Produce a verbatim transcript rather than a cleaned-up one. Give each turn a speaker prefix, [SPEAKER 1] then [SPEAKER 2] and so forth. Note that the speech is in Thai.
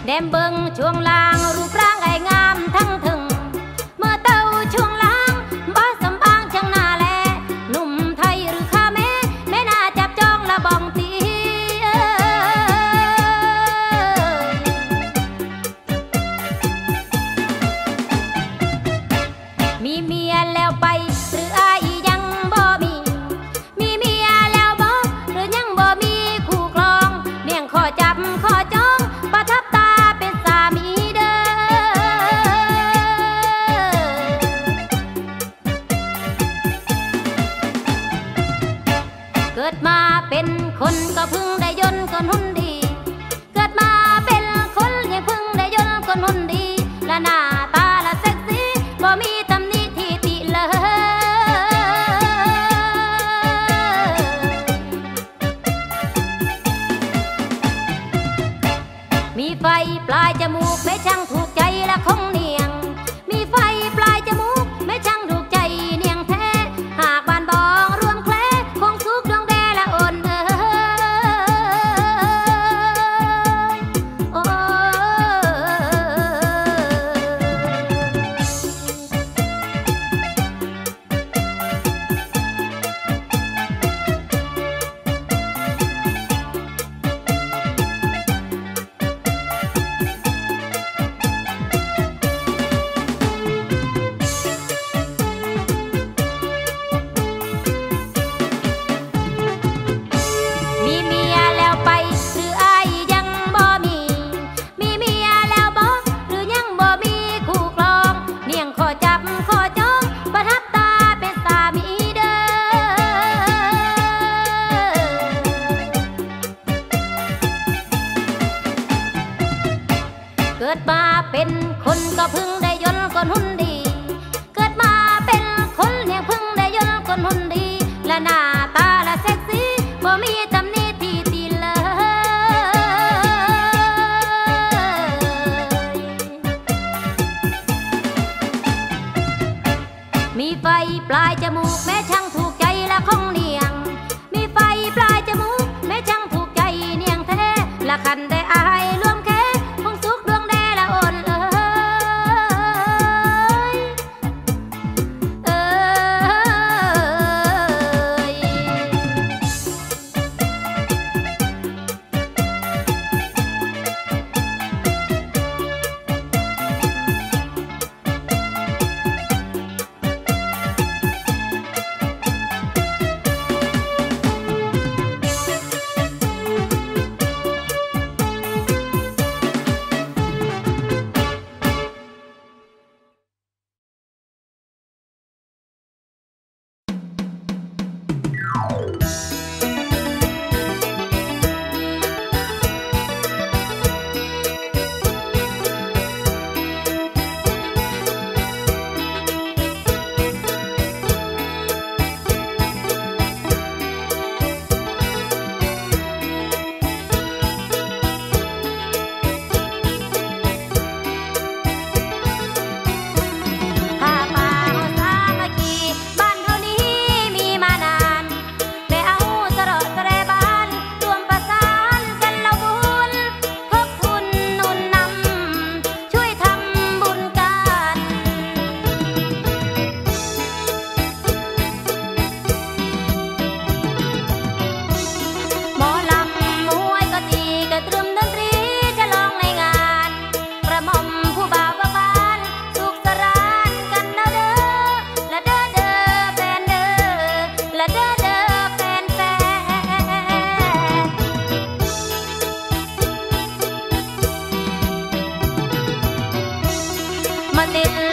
[SPEAKER 1] แนมเบิงช่วงล่างรูปร่างไอ้งามทั้งถึงเมื่อเต้าช่วงล่างบ้าสำบางช่างหน้าแลหนุ่มไทยหรือข้าแม่แม่น่าจับจ้องละบองตีมีเมียแล้วไปหรืออายยังบ่มีมีเมียแล้วบ่หรือยังบ่มีคู่ครองเมี่ยงขอจับขอจ้องประทับตาเป็นสามีเด้อเกิดมาเป็นคนก็พึ่งได้ยนต์คนหุ่นดีเกิดมาเป็นคนยังพึ่งได้ยนต์คนหุ่นดีและหน้าตาละเซ็กซี่บ่มีตำหนิที่ติเลยมีไฟปลายจมูกแม่ช่างถูกใจและคงเนียงมีไฟปลายจมูกแม่ช่างถูกใจเนียงแท้หากบานบองรวมแคลคงสุกดวงแดและอ่อนเอ๋ยโอ้มีเมียแล้วไปหรืออายยังบ่มีมีเมียแล้วบ่หรือยังบ่มีคู่ครองเนียงขอจับขอจ้องประทับตาเป็นสามีเด้อเกิดมาเป็นคนก็พึ่งได้ยนต์คนหุ่นดีเกิดมาเป็นคนยังพึ่งได้ยนต์คนหุ่นดีและหน้าตาละเซ็กซี่บ่มีตำหนิที่ติเลยมีไฟปลายจมูกแม่ช่างถูกใจและคงเนียงมีไฟปลายจมูกแม่ช่างถูกใจเนียงแท้ละคันได้อายร่วมแค่คงสุกดวงแดละอ่อนเอ้ยเอ้ยผ้าป่าสามัคคีบ้านเฮานี้มีมานานได้เอาสระสะแรบ้านรวมประสานกันเราบุญทบทุนหนุนนำช่วยทำบุญกันหมอลำมวยก็ตีกระตรึมดนตรีฉลองในงานกระหม่อมผู้บ่าวประบานสุขสรานกันนะเด้อละเด้อเด้อแฟนเด้อละเด้อเด้อแฟนแฟนมาติด